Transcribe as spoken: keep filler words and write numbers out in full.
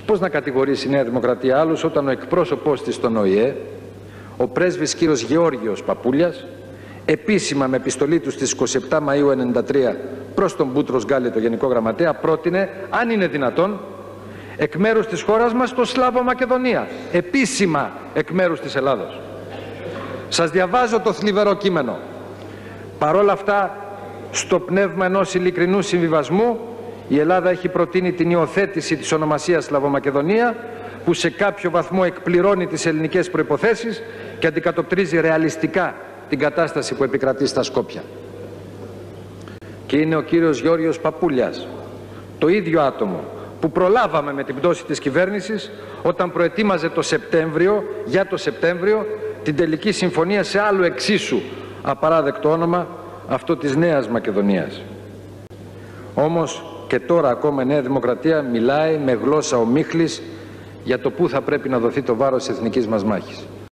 πώς να κατηγορήσει η Νέα Δημοκρατία άλλους όταν ο εκπρόσωπός της στον Ο Η Ε, ο πρέσβης κύριος Γεώργιος Παπούλιας, επίσημα με επιστολή του στις είκοσι επτά Μαΐου ενενήντα τρία προς τον Μπούτρος Γκάλη, το Γενικό Γραμματέα, πρότεινε, αν είναι δυνατόν, εκ μέρους της χώρας μας το Σλάβο Μακεδονία, επίσημα εκ μέρους της Ελλάδος. Σας διαβάζω το θλιβερό κείμενο. Παρόλα αυτά, στο πνεύμα ενός ειλικρινού συμβιβασμού, η Ελλάδα έχει προτείνει την υιοθέτηση της ονομασίας Σλαβομακεδονία, που σε κάποιο βαθμό εκπληρώνει τις ελληνικές προϋποθέσεις και αντικατοπτρίζει ρεαλιστικά την κατάσταση που επικρατεί στα Σκόπια. Και είναι ο κύριος Γεώργιος Παπούλιας, το ίδιο άτομο που προλάβαμε με την πτώση της κυβέρνησης όταν προετοίμαζε το Σεπτέμβριο, για το Σεπτέμβριο, την τελική συμφωνία σε άλλο εξίσου απαράδεκτο όνομα, αυτό της Νέας Μακεδονίας. Όμως και τώρα ακόμα η Νέα Δημοκρατία μιλάει με γλώσσα ομίχλης για το πού θα πρέπει να δοθεί το βάρος της εθνικής μας μάχης.